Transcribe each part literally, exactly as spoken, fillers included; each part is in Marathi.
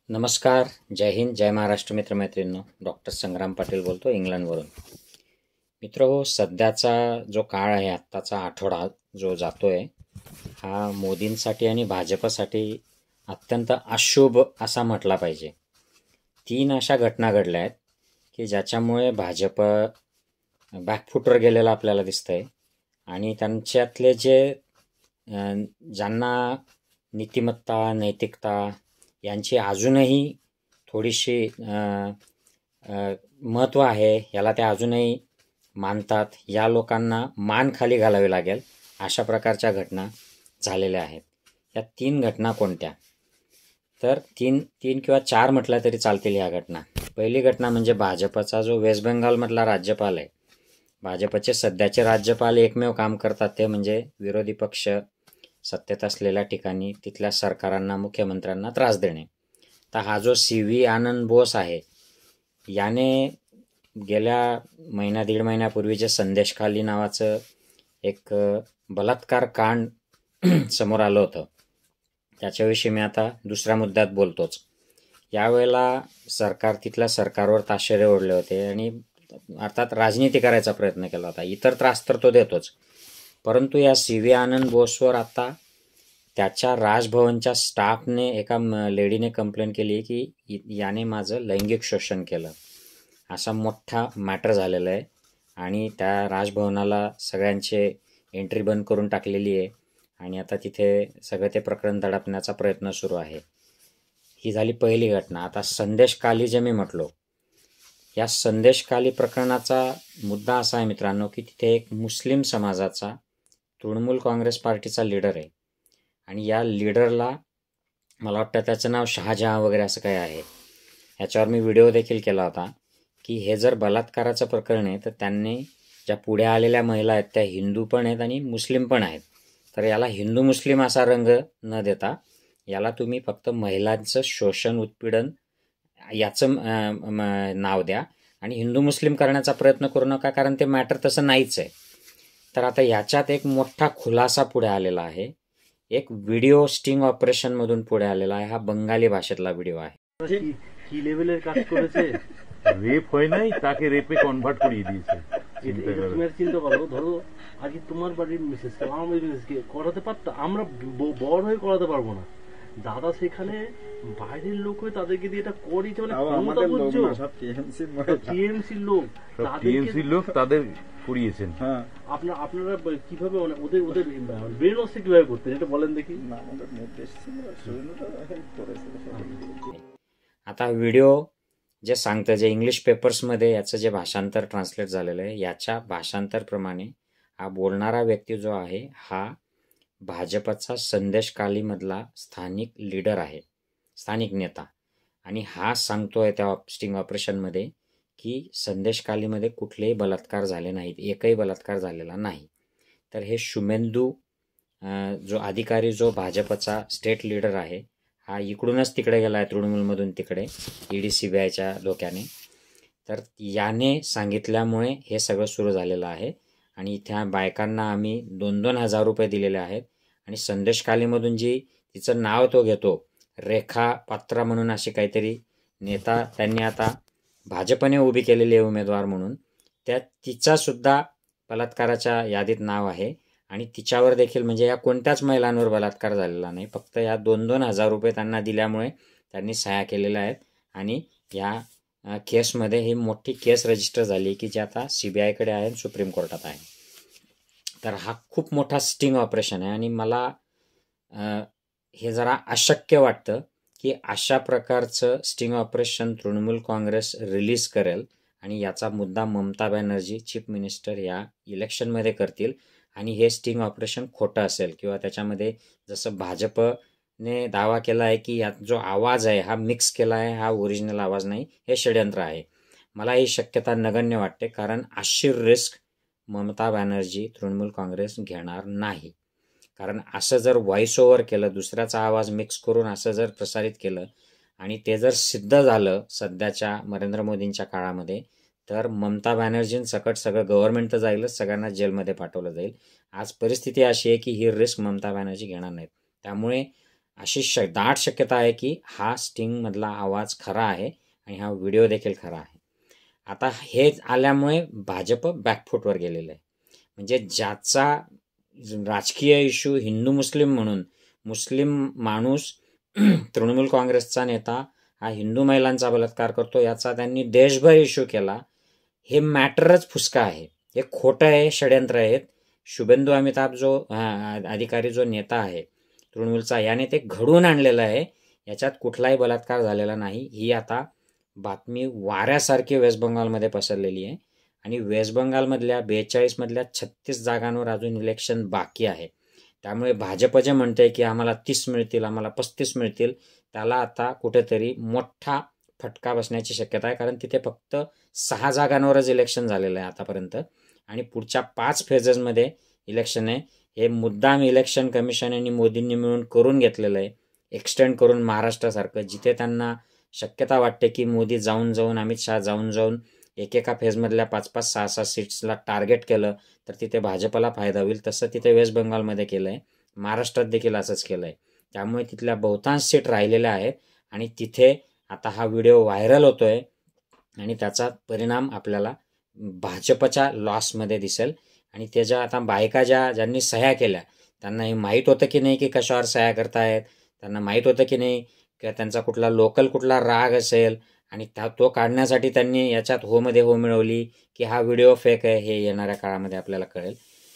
नमस्कार, जय हिंद, जय महाराष्ट्र मित्रमैत्रिणींनो. डॉक्टर संग्राम पाटील बोलतो इंग्लंडवरून. मित्रहो, सध्याचा जो काळ आहे, आत्ताचा आठवडा जो जातोय, हा मोदींसाठी आणि भाजपसाठी अत्यंत अशुभ असा म्हटला पाहिजे. तीन अशा घटना घडल्या आहेत की ज्याच्यामुळे भाजप बॅकफुटवर गेलेलं आपल्याला दिसतंय आणि त्यांच्यातले जे ज्यांना नीतिमत्ता, नैतिकता यांची अजूनही थोडीशी महत्त्व आहे, याला ते अजूनही मानतात, या लोकांना मान खाली घालावी लागेल अशा प्रकारच्या घटना झालेल्या आहेत. या तीन घटना कोणत्या? तर तीन तीन किंवा चार म्हटल्या तरी चालतील ह्या घटना. पहिली घटना म्हणजे भाजपचा जो वेस्ट बेंगालमधला राज्यपाल आहे, भाजपचे सध्याचे राज्यपाल एकमेव काम करतात ते म्हणजे विरोधी पक्ष सत्तेत असलेल्या ठिकाणी तिथल्या सरकारांना, मुख्यमंत्र्यांना त्रास देणे. तर हा जो सी व्ही आनंद बोस आहे, याने गेल्या महिना दीड महिन्यापूर्वी जे संदेशखाली नावाचं एक बलात्कार कांड समोर आलं होतं, त्याच्याविषयी मी आता दुसऱ्या मुद्द्यात बोलतोच. यावेळेला सरकार, तिथल्या सरकारवर ताशेरे ओढले होते आणि अर्थात राजनीती करायचा प्रयत्न केला होता. इतर त्रास तर तो देतोच, परंतु या सी व्ही आनंद बोसवर आता त्याच्या राजभवनच्या स्टाफने, एका लेडीने कंप्लेंट केली की याने माझं लैंगिक शोषण केलं. असा मोठा मॅटर झालेला आहे आणि त्या राजभवनाला सगळ्यांचे एंट्री बंद करून टाकलेली आहे आणि आता तिथे सगळं ते प्रकरण दडपण्याचा प्रयत्न सुरू आहे. ही झाली पहिली घटना. आता संदेशखाली जे मी म्हटलो, या संदेशखाली प्रकरणाचा मुद्दा असा आहे मित्रांनो की तिथे एक मुस्लिम समाजाचा तृणमूल काँग्रेस पार्टीचा लीडर आहे आणि या लीडरला, मला वाटतं त्याचं नाव शहाजहां वगैरे असं काही आहे, याच्यावर मी व्हिडिओ देखील केला होता की हे जर बलात्काराचं प्रकरण आहे तर त्यांनी ज्या पुढे आलेल्या महिला आहेत त्या हिंदू पण आहेत आणि मुस्लिम पण आहेत. तर याला हिंदू मुस्लिम असा रंग न देता याला तुम्ही फक्त महिलांचं शोषण, उत्पीडन याचं नाव द्या आणि हिंदू मुस्लिम करण्याचा प्रयत्न करू नका, कारण ते मॅटर तसं नाहीच आहे. तर आता ह्याच्यात एक मोठा खुलासा पुढे आलेला आहे. एक व्हिडिओ स्टिंग ऑपरेशनमधून पुढे आलेला आहे. हा बंगाली भाषेतला व्हिडिओ आहे. কি লেভেলের কাজ করেছে, রেপ হয় নাই, তাকে রেপে কনভার্ট করিয়ে দিয়েছে। তুমি চিন্তা করো, ধরো আজকে তোমার বাড়ির মিসেসকে, আমার বাড়ির মিসেসকে করাতে পারতো, আমরা বড় হয়ে করাতে পারবো না। দাদা সেখানে বাইরের লোক হয়ে তাদেরকে দিয়ে এটা করিয়েছে, মানে ক্ষমতা বুঝছো, টিএমসির লোক, টিএমসির লোক তাদের করিয়েছেন। হ্যাঁ, আপনারা আপনারা কিভাবে মানে ওদের ওদের ব্রেন ওয়াশটা কিভাবে করতেন এটা বলেন দেখি। না, আমাদের নির্দেশ ছিল, आता व्हिडिओ जे सांगतं, जे इंग्लिश पेपर्समध्ये याचं जे भाषांतर ट्रान्सलेट झालेलं आहे, याच्या भाषांतरप्रमाणे हा बोलणारा व्यक्ती जो आहे हा भाजपचा संदेशखालीमधला स्थानिक लीडर आहे, स्थानिक नेता. आणि हा सांगतोय त्या स्टिंग ऑपरेशनमध्ये की संदेशखालीमध्ये कुठलेही बलात्कार झाले नाहीत, एकही बलात्कार झालेला नाही. तर हे शुमेंदू जो अधिकारी, जो भाजपचा स्टेट लीडर आहे, हा इकडूनच तिकडे गेला आहे, तृणमूलमधून तिकडे ईडी सीबीआयच्या धोक्याने. तर याने सांगितल्यामुळे हे सगळं सुरू झालेलं आहे आणि इथे बायकांना आम्ही दोन दोन हजार रुपये दिलेले आहेत आणि संदेशखालीमधून जी तिचं नाव तो घेतो, रेखा पात्रा म्हणून अशी काहीतरी नेता त्यांनी आता भाजपने उभी केलेली आहे उमेदवार म्हणून, त्या तिचासुद्धा बलात्काराच्या यादीत नाव आहे आणि तिच्यावर देखील, म्हणजे या कोणत्याच महिलांवर बलात्कार झालेला नाही, फक्त या दोन दोन हजार रुपये त्यांना दिल्यामुळे त्यांनी सह्या केलेल्या आहेत आणि या केसमध्ये ही मोठी केस रजिस्टर झाली की जी आता सी बी आयकडे आहे, सुप्रीम कोर्टात आहे. तर हा खूप मोठा स्टिंग ऑपरेशन आहे आणि मला हे जरा अशक्य वाटतं की अशा प्रकारचं sting operation Trinamool Congress release करेल आणि याचा मुद्दा ममता बॅनर्जी चीफ मिनिस्टर या इलेक्शनमध्ये करतील आणि हे स्टिंग ऑपरेशन खोटं असेल किंवा त्याच्यामध्ये जसं भाजपने दावा केला आहे की यात जो आवाज आहे हा मिक्स केला आहे, हा ओरिजिनल आवाज नाही, हे षड्यंत्र आहे. मला ही शक्यता नगण्य वाटते, कारण अशी रिस्क ममता बॅनर्जी तृणमूल काँग्रेस घेणार नाही. कारण असं जर व्हॉइस ओव्हर केलं, दुसऱ्याचा आवाज मिक्स करून असं जर प्रसारित केलं आणि ते जर सिद्ध झालं सध्याच्या नरेंद्र मोदींच्या काळामध्ये, तर ममता बॅनर्जींसकट सगळं गव्हर्नमेंट तर जाईलच, सगळ्यांना जेलमध्ये पाठवलं जाईल. आज परिस्थिती अशी आहे की ही रिस्क ममता बॅनर्जी घेणार नाहीत. त्यामुळे अशी श दाट शक्यता आहे की हा स्टिंगमधला आवाज खरा आहे आणि हा व्हिडिओ देखील खरा आहे. आता हे आल्यामुळे भाजप बॅकफूटवर गेलेलं आहे. म्हणजे ज्याचा राजकीय इश्यू हिंदू मुस्लिम म्हणून मुस्लिम माणूस तृणमूल काँग्रेसचा नेता हा हिंदू महिलांचा बलात्कार करतो याचा त्यांनी देशभर इश्यू केला. हे मॅटरच फुसका आहे, हे खोटं आहे, षड्यंत्र आहेत. शुभेंदू अमिताभ जो अधिकारी जो नेता आहे तृणमूलचा, याने ते घडवून आणलेलं आहे. याच्यात कुठलाही बलात्कार झालेला नाही. ही आता बातमी वाऱ्यासारखी वेस्ट बंगालमध्ये पसरलेली आहे आणि वेस्ट बंगालमधल्या बेचाळीसमधल्या छत्तीस जागांवर अजून इलेक्शन बाकी आहे. त्यामुळे भाजप जे म्हणते की आम्हाला तीस मिळतील, आम्हाला पस्तीस मिळतील, त्याला आता कुठेतरी मोठा फटका बसण्याची शक्यता आहे. कारण तिथे फक्त सहा जागांवरच इलेक्शन झालेलं आहे आतापर्यंत आणि पुढच्या पाच फेजेसमध्ये इलेक्शन आहे. हे मुद्दाम इलेक्शन कमिशन आणि मोदींनी मिळून करून घेतलेलं आहे, एक्सटेंड करून महाराष्ट्रासारखं, जिथे त्यांना शक्यता वाटते की मोदी जाऊन जाऊन अमित शहा जाऊन जाऊन एकेका फेजमधल्या पाच पाच सहा सहा सीट्सला टार्गेट केलं तर तिथे भाजपला फायदा होईल. तसं तिथे वेस्ट बंगालमध्ये केलं आहे, महाराष्ट्रात देखील असंच केलं आहे. त्यामुळे तिथल्या बहुतांश सीट राहिलेल्या आहेत आणि तिथे आता हा व्हिडिओ व्हायरल होतो आहे आणि त्याचा परिणाम आपल्याला भाजपच्या लॉसमध्ये दिसेल. आणि त्याच्या आता बायका ज्या ज्यांनी सह्या केल्या त्यांना हे माहीत होतं की नाही की कशावर सह्या करतायत, त्यांना माहीत होतं की नाही किंवा त्यांचा कुठला लोकल कुठला राग असेल आणि त्या तो काढण्यासाठी त्यांनी याच्यात होमध्ये हो मिळवली की हा व्हिडिओ फेक आहे, हे येणाऱ्या काळामध्ये आपल्याला कळेल.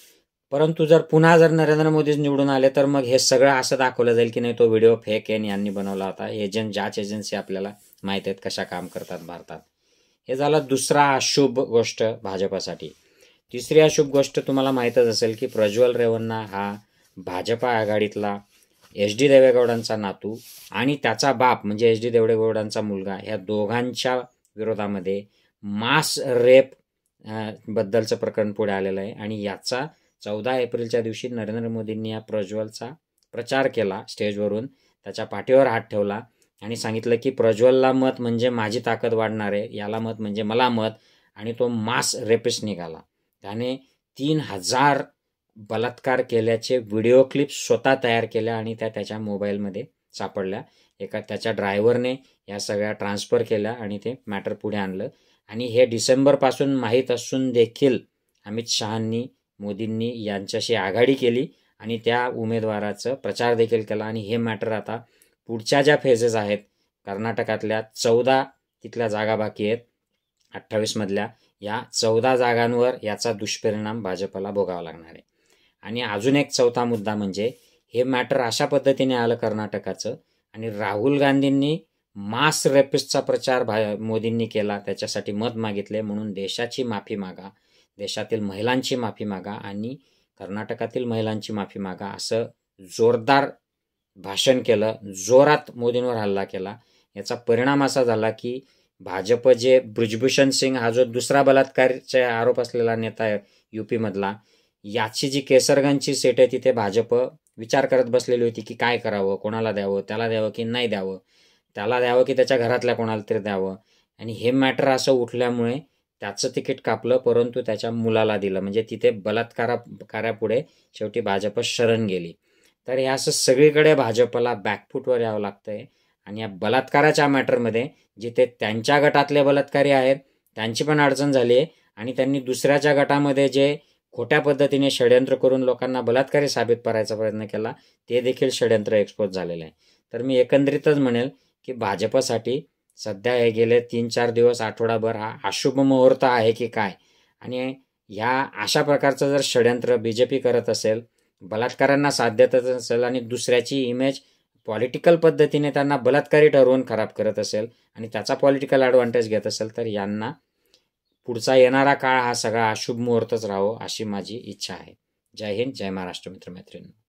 परंतु जर पुन्हा जर नरेंद्र मोदी निवडून आले तर मग हे सगळं असं दाखवलं जाईल की नाही तो व्हिडिओ फेक आहे आणि यांनी बनवला होता. एजंट जाच एजन्सी आपल्याला माहीत आहेत कशा काम करतात भारतात. हे झालं दुसरा अशुभ गोष्ट भाजपासाठी. तिसरी अशुभ गोष्ट तुम्हाला माहीतच असेल की प्रज्वल रेवन्ना हा भाजपा आघाडीतला एच डी देवेगौडांचा नातू आणि त्याचा बाप म्हणजे एच डी देवेगौडांचा मुलगा, ह्या दोघांच्या विरोधामध्ये मास रेप बद्दलचं प्रकरण पुढे आलेलं आहे. आणि याचा चौदा एप्रिलच्या दिवशी नरेंद्र मोदींनी या प्रज्वलचा प्रचार केला स्टेजवरून, त्याच्या पाठीवर हात ठेवला आणि सांगितलं की प्रज्वलला मत म्हणजे माझी ताकद वाढणार आहे, याला मत म्हणजे मला मत. आणि तो मास रेपिस्ट निघाला. त्याने तीन हजार बलात्कार केल्याचे व्हिडिओ क्लिप्स स्वतः तयार केल्या आणि त्या त्याच्या मोबाईलमध्ये सापडल्या. एका त्याच्या ड्रायव्हरने या सगळ्या ट्रान्सफर केल्या आणि ते मॅटर पुढे आणलं. आणि हे डिसेंबरपासून माहीत असून देखील अमित शहांनी मोदींनी यांच्याशी आघाडी केली आणि त्या उमेदवाराचं प्रचार देखील केला. आणि हे मॅटर आता पुढच्या ज्या फेजेस आहेत कर्नाटकातल्या चौदा तिथल्या जागा बाकी आहेत अठ्ठावीसमधल्या, या चौदा जागांवर याचा दुष्परिणाम भाजपला भोगावा लागणार आहे. आणि अजून एक चौथा मुद्दा म्हणजे हे मॅटर अशा पद्धतीने आलं कर्नाटकाचं आणि राहुल गांधींनी मास रेपिस्टचा प्रचार भा मोदींनी केला, त्याच्यासाठी मत मागितले म्हणून देशाची माफी मागा, देशातील महिलांची माफी मागा आणि कर्नाटकातील महिलांची माफी मागा असं जोरदार भाषण केलं, जोरात मोदींवर हल्ला केला. याचा परिणाम असा झाला की भाजप जे ब्रिजभूषण सिंग हा जो दुसरा बलात्कारचे आरोप असलेला नेता आहे यूपीमधला, याची जी केसरगंजची सीट आहे तिथे भाजप विचार करत बसलेली होती की काय करावं, कोणाला द्यावं, त्याला द्यावं की नाही द्यावं, त्याला द्यावं की त्याच्या घरातल्या कोणाला तरी द्यावं. आणि हे मॅटर असं उठल्यामुळे त्याचं तिकीट कापलं परंतु त्याच्या मुलाला दिलं. म्हणजे तिथे बलात्कारा कार्यापुढे शेवटी भाजप शरण गेली. तर हे असं सगळीकडे भाजपला बॅकफूटवर यावं लागतंय. आणि या बलात्काराच्या मॅटरमध्ये जिथे त्यांच्या गटातले बलात्कारी आहेत त्यांची पण अडचण झाली आहे आणि त्यांनी दुसऱ्याच्या गटामध्ये जे खोट्या पद्धतीने षड्यंत्र करून लोकांना बलात्कारी साबित करायचा प्रयत्न केला ते देखील षड्यंत्र एक्सपोज झालेलं आहे. तर मी एकंदरीतच म्हणेल की भाजपसाठी सध्या हे गेले तीन चार दिवस आठवडाभर हा अशुभ मुहूर्त आहे की काय. आणि ह्या अशा प्रकारचं जर षड्यंत्र बी जे पी करत असेल, बलात्कारांना साथ देत असेल आणि दुसऱ्याची इमेज पॉलिटिकल पद्धतीने त्यांना बलात्कारी ठरवून खराब करत असेल आणि त्याचा पॉलिटिकल ॲडव्हान्टेज घेत असेल तर यांना पुढचा येणारा काळ हा सगळा अशुभ मुहूर्तच राहावं अशी माझी इच्छा आहे. जय हिंद, जय महाराष्ट्र मित्रमैत्रिणी.